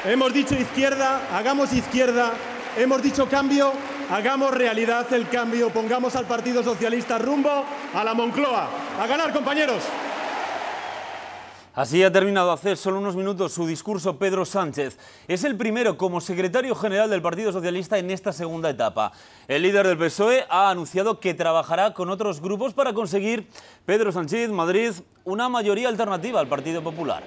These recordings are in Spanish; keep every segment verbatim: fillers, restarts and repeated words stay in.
Hemos dicho izquierda, hagamos izquierda. Hemos dicho cambio, hagamos realidad el cambio. Pongamos al Partido Socialista rumbo a la Moncloa. ¡A ganar, compañeros! Así ha terminado hace solo unos minutos su discurso Pedro Sánchez. Es el primero como secretario general del Partido Socialista en esta segunda etapa. El líder del P S O E ha anunciado que trabajará con otros grupos para conseguir, Pedro Sánchez, Madrid, una mayoría alternativa al Partido Popular.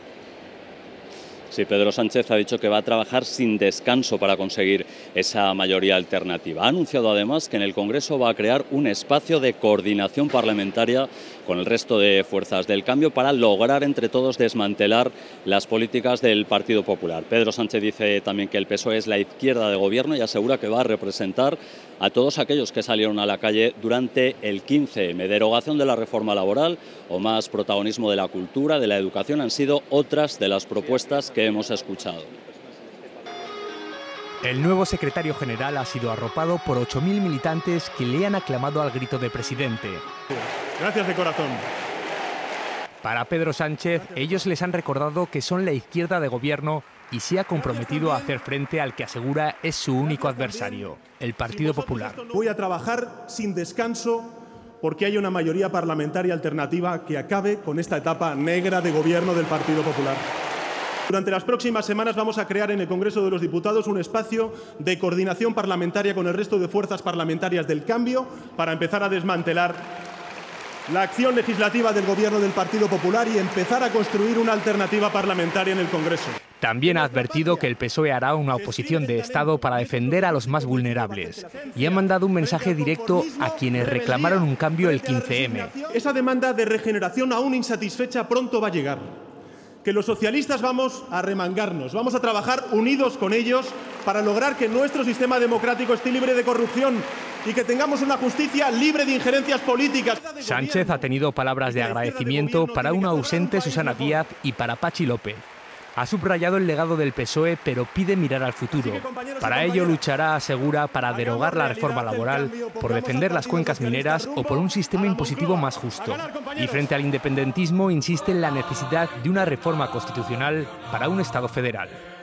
Sí, Pedro Sánchez ha dicho que va a trabajar sin descanso para conseguir esa mayoría alternativa. Ha anunciado además que en el Congreso va a crear un espacio de coordinación parlamentaria con el resto de fuerzas del cambio para lograr entre todos desmantelar las políticas del Partido Popular. Pedro Sánchez dice también que el P S O E es la izquierda de gobierno y asegura que va a representar a todos aquellos que salieron a la calle durante el quince eme. Derogación de la reforma laboral o más protagonismo de la cultura, de la educación, han sido otras de las propuestas que hemos escuchado. El nuevo secretario general ha sido arropado por ocho mil militantes que le han aclamado al grito de presidente. Gracias de corazón. Para Pedro Sánchez, ellos les han recordado que son la izquierda de gobierno y se ha comprometido a hacer frente al que asegura es su único adversario, el Partido Popular. Voy a trabajar sin descanso porque hay una mayoría parlamentaria alternativa que acabe con esta etapa negra de gobierno del Partido Popular. Durante las próximas semanas vamos a crear en el Congreso de los Diputados un espacio de coordinación parlamentaria con el resto de fuerzas parlamentarias del cambio para empezar a desmantelar la acción legislativa del Gobierno del Partido Popular y empezar a construir una alternativa parlamentaria en el Congreso. También ha advertido que el P S O E hará una oposición de Estado para defender a los más vulnerables y ha mandado un mensaje directo a quienes reclamaron un cambio el quince eme. Esa demanda de regeneración aún insatisfecha pronto va a llegar. Que los socialistas vamos a remangarnos, vamos a trabajar unidos con ellos para lograr que nuestro sistema democrático esté libre de corrupción y que tengamos una justicia libre de injerencias políticas. Sánchez ha tenido palabras de agradecimiento para una ausente Susana Díaz y para Pachi López. Ha subrayado el legado del P S O E, pero pide mirar al futuro. Para ello luchará, asegura, para derogar la reforma laboral, por defender las cuencas mineras o por un sistema impositivo más justo. Y frente al independentismo insiste en la necesidad de una reforma constitucional para un Estado federal.